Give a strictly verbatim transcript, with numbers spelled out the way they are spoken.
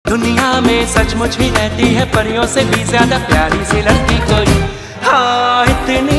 दुनिया में सचमुच ही रहती है परियों से भी ज्यादा प्यारी सी लड़की कोई। हाँ इतनी